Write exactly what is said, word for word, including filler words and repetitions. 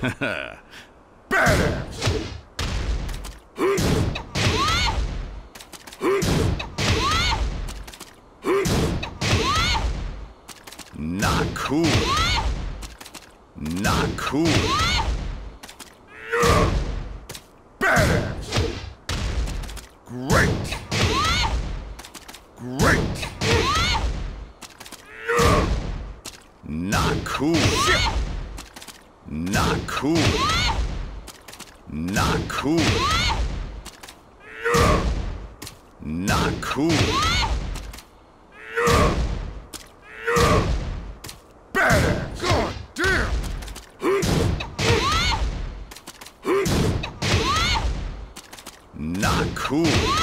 Badass! Not cool. Not cool. Badass! Great! Great! Not cool. Shit. Not cool. Not cool. Not cool. Badass! God damn! Not cool.